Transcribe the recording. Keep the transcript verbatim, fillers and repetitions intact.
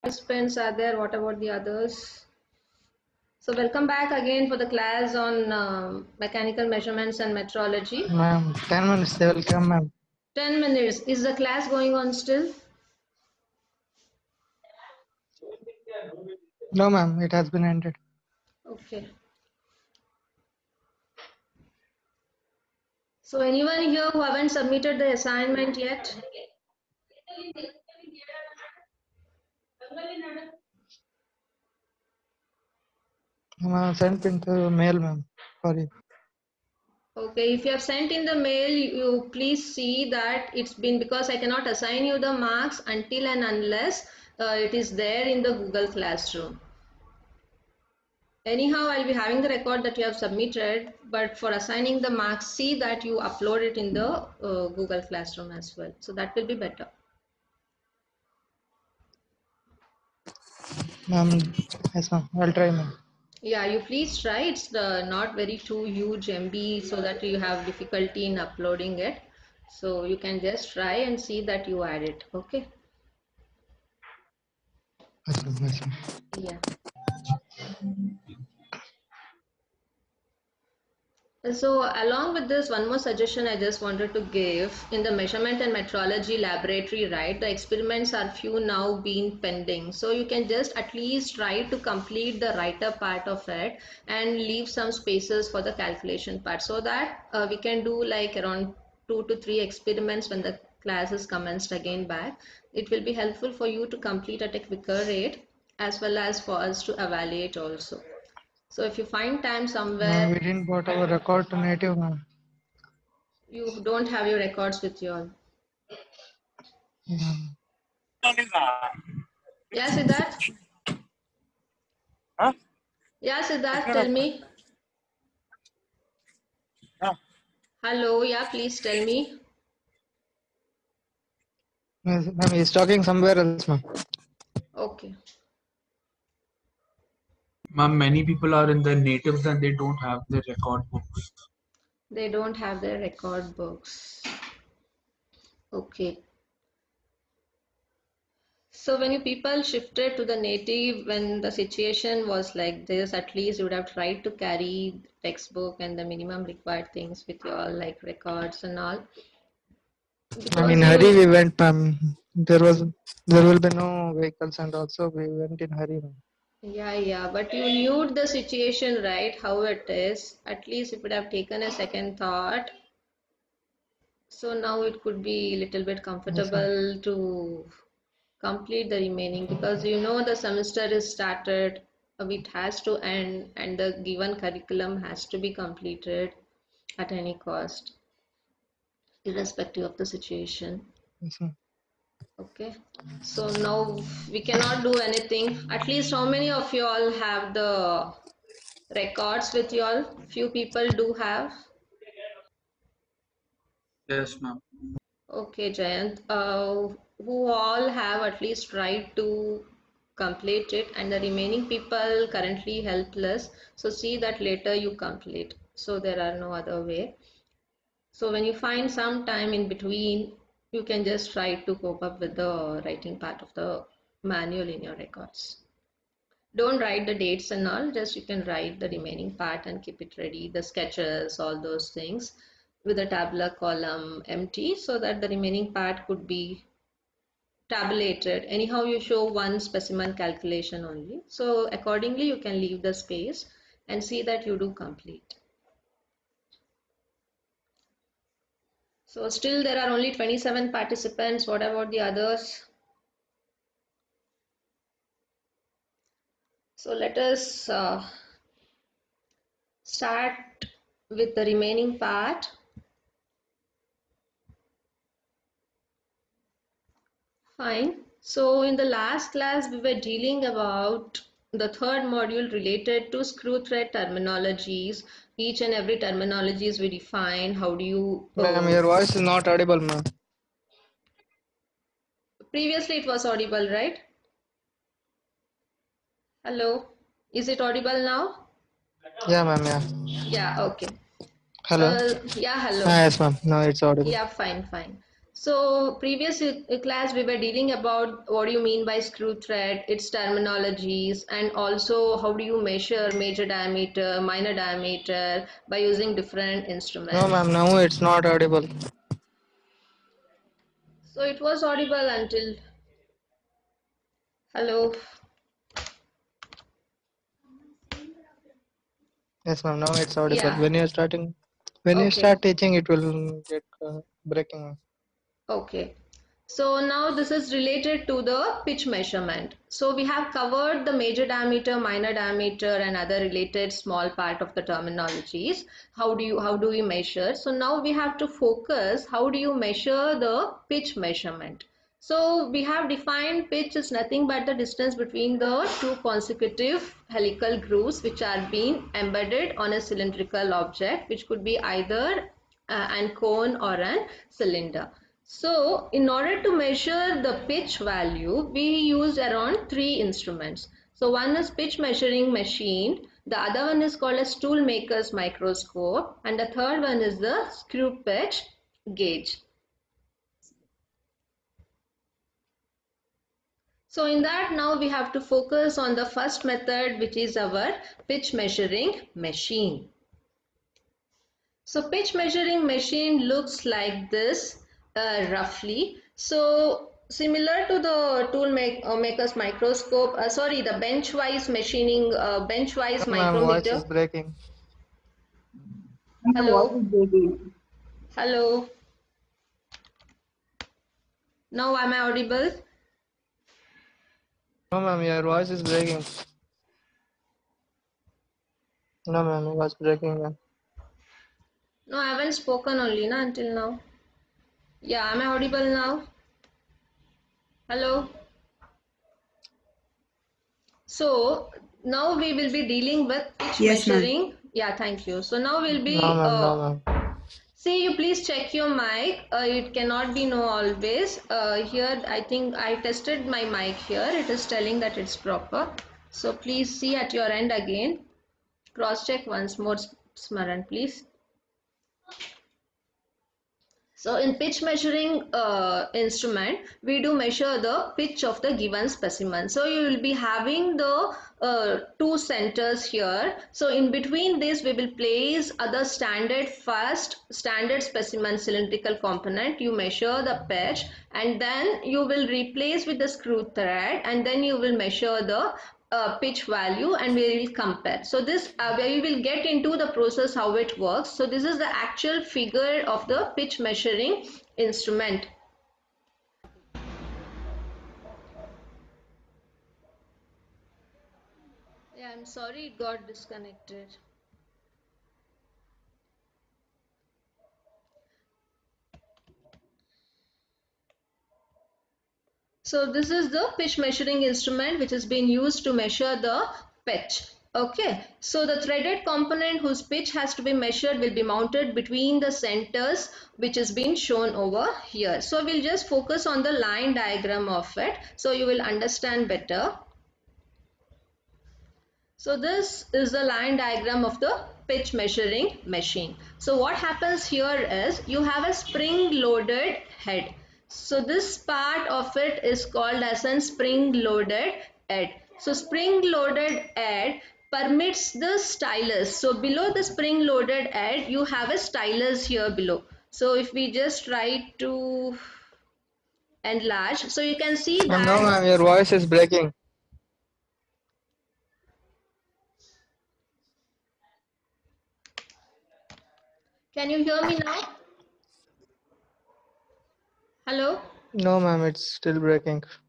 Participants are there? What about the others? So welcome back again for the class on um, mechanical measurements and metrology. Ma'am, ten minutes they will come, ma'am. ten minutes. Is the class going on still? No, ma'am, it has been ended. Okay. So anyone here who haven't submitted the assignment yet? Ma'am, sent into mail, ma'am. Sorry. Okay, if you have sent in the mail, you please see that it's been, because I cannot assign you the marks until and unless uh, it is there in the Google Classroom. Anyhow, I'll be having the record that you have submitted, but for assigning the marks, see that you upload it in the uh, Google Classroom as well. So that will be better. Ma'am, yes, ma'am. I'll try, ma'am. Yeah, you please try. It's the not very too huge M B so that you have difficulty in uploading it. So you can just try and see that you add it. Okay. Yes, ma'am. Yes, ma'am. Yeah. So along with this, one more suggestion I just wanted to give. In the measurement and metrology laboratory, right, the experiments are few now being pending. So you can just at least try to complete the writer part of it and leave some spaces for the calculation part, so that uh, we can do like around two to three experiments when the class is commenced again back. It will be helpful for you to complete at a quicker rate, as well as for us to evaluate also. So if you find time Ma'am, somewhere, we didn't got our record to native, ma'am. you don't have your records with you all. Ma'am. Yeah, Siddharth? Huh? Yeah, Siddharth, tell me. Huh? Hello, yeah, please tell me. Yes, ma'am, he's talking somewhere else, ma'am. Okay. Ma'am, many people are in the natives and they don't have the record books. They don't have their record books. Okay. So when you people shifted to the native, when the situation was like this, at least you would have tried to carry textbook and the minimum required things with you all, like records and all. Ma'am, Because in hurry you, we went, ma'am. There was, there will be no vehicles and also we went in hurry, ma'am. yeah, yeah, but you knew the situation, right? How it is. At least if you would have taken a second thought, so now it could be a little bit Yes, ma'am. comfortable to complete the remaining, because you know the semester is started, uh, it has to end, and the given curriculum has to be completed at any cost, irrespective of the situation. Yes, ma'am. Okay, so now we cannot do anything. At least how many of you all have the records with you all? Few people do have. Yes, ma'am. Okay, Jayant, uh, who all have at least tried to complete it, and the remaining people currently helpless. So see that later you complete. So there are no other way. So when you find some time in between, you can just try to cope up with the writing part of the manual in your records. Don't write the dates and all, just you can write the remaining part and keep it ready, the sketches, all those things, with a tabular column empty, so that the remaining part could be tabulated. Anyhow, you show one specimen calculation only. So accordingly, you can leave the space and see that you do complete. So still there are only twenty-seven participants. What about the others? So let us uh, start with the remaining part. Fine. So in the last class, we were dealing about the third module related to screw thread terminologies. Each and every terminologies we define. How do you... Ma'am, Uh, your voice is not audible, ma'am. previously it was audible, right? Hello. Is it audible now? Yeah, ma'am, yeah. Yeah, okay. Hello. Uh, yeah, hello. Ah, yes, ma'am. No, it's audible. Yeah, fine, fine. So previous uh, class we were dealing about what do you mean by screw thread, its terminologies, and also how do you measure major diameter, minor diameter by using different No, instruments. ma'am. Now it's not audible. So it was audible until hello. Yes, ma'am. Now it's audible. Yeah. When you're starting, when you Okay. start teaching, it will get uh, breaking. ma'am. Okay. So now this is related to the pitch measurement. So we have covered the major diameter, minor diameter, and other related small part of the terminologies. How do you how do we measure? So now we have to focus how do you measure the pitch measurement. So we have defined pitch is nothing but the distance between the two consecutive helical grooves which are being embedded on a cylindrical object, which could be either uh, an cone or an cylinder. So in order to measure the pitch value, we used around three instruments. So one is pitch measuring machine, the other one is called as tool maker's microscope, and the third one is the screw pitch gauge. So in that now we have to focus on the first method, which is our pitch measuring machine. So pitch measuring machine looks like this uh, roughly. So similar to the tool make, uh, maker's microscope, uh, sorry, the bench wise machining, uh, bench wise No, ma'am. Voice is micrometer. breaking. My voice Hello, is breaking. hello. Now am I audible? No, ma'am. Your voice is breaking. No, ma'am. Your voice breaking. Ma'am. No, I haven't spoken only na, until now. Yeah, am I audible now? Hello. So now we will be dealing with pitch Yes, ma'am. measuring. Yeah, thank you. So now we'll No, be ma'am. No, uh, ma'am. see, you please check your mic. Uh, it cannot be no always. Uh, here, I think I tested my mic here. It is telling that it's proper. So please see at your end again. Cross check once more, Smaran, please. So in pitch measuring uh, instrument, we do measure the pitch of the given specimen. So you will be having the uh, two centers here. So in between this, we will place other standard first standard specimen cylindrical component. You measure the pitch and then you will replace with the screw thread and then you will measure the uh, pitch value and we will compare. So this uh, we will get into the process how it works. So this is the actual figure of the pitch measuring instrument. Yeah, I'm sorry it got disconnected. So this is the pitch measuring instrument which has been used to measure the pitch. Okay, so the threaded component whose pitch has to be measured will be mounted between the centers which is being shown over here. So we'll just focus on the line diagram of it so you will understand better. So this is the line diagram of the pitch measuring machine. So what happens here is you have a spring loaded head. So this part of it is called as a spring loaded head. So spring loaded head permits the stylus. So below the spring loaded head you have a stylus here below. So if we just try to enlarge, so you can see Ma'am, no, that. ma'am. Your voice is breaking. Can you hear me now? Hello? No, ma'am. It's still breaking.